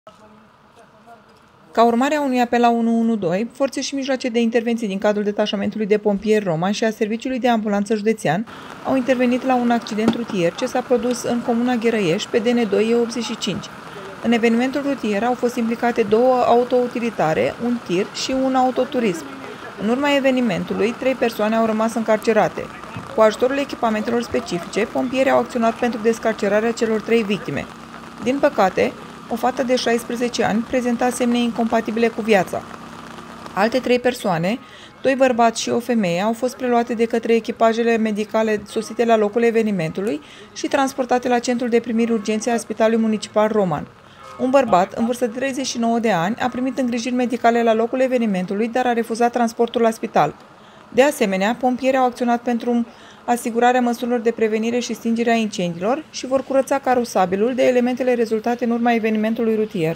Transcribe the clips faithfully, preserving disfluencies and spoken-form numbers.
Ca urmare a unui apel la unu unu doi, forțe și mijloace de intervenție din cadrul detașamentului de pompieri Roman și a Serviciului de Ambulanță Județean au intervenit la un accident rutier ce s-a produs în comuna Gherăiești pe D N doi E optzeci și cinci. În evenimentul rutier au fost implicate două autoutilitare, un tir și un autoturism. În urma evenimentului, trei persoane au rămas încarcerate. Cu ajutorul echipamentelor specifice, pompierii au acționat pentru descarcerarea celor trei victime. Din păcate, o fată de șaisprezece ani prezenta semne incompatibile cu viața. Alte trei persoane, doi bărbați și o femeie, au fost preluate de către echipajele medicale sosite la locul evenimentului și transportate la centrul de primiri urgențe a Spitalului Municipal Roman. Un bărbat, în vârstă de treizeci și nouă de ani, a primit îngrijiri medicale la locul evenimentului, dar a refuzat transportul la spital. De asemenea, pompierii au acționat pentru asigurarea măsurilor de prevenire și stingere a incendiilor și vor curăța carosabilul de elementele rezultate în urma evenimentului rutier.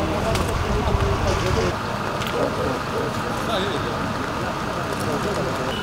Da, e, e.